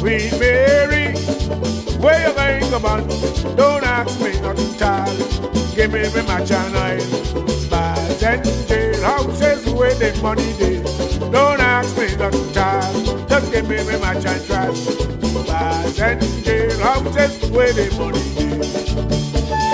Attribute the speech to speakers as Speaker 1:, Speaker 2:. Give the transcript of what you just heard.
Speaker 1: Queen Mary, where you going, come on? Don't ask me nothing, child. Give me match and oil. Bars and jailhouses where the money dey. Don't ask me nothing, child. Just give me match and trash. Bars and jailhouses where the money dey.